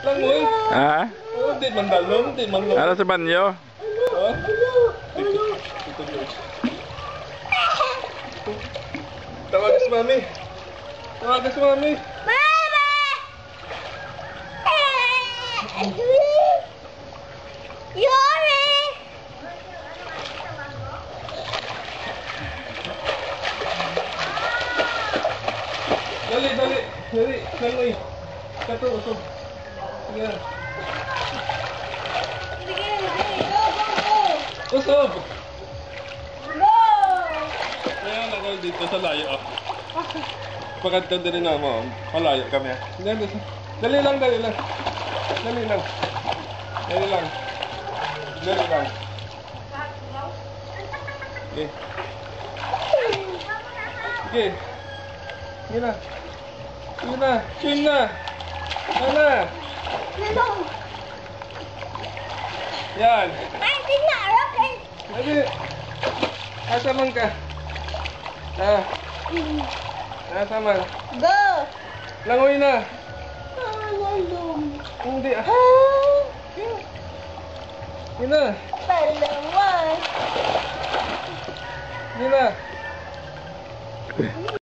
Langoy. Ha? Oh, di man dalom, di man lom. Ano sa banyo? Oh. Dito. Tawagan si Mami. Tawagan si Mami. Mama! Yori! Dali, dali. Dali, langoy. Kato, usog. Sige na. Sige, go, go, go! Usog. Go! Ayan ako dito sa layo. Pagkatkan din na mo. Malayo kami. Dali lang, dali lang. Dali lang. Dali lang. Dali lang. Okay. Okay. Sige na. Sige na. Swim na. Ano? Nalong! Yan. Ay, di na, okay. Dali. Asa man ka? Ah. Asa man? Go! Langoy na. Nalong! Hindi ah. Ah! Sige na. Palawan! Sige na.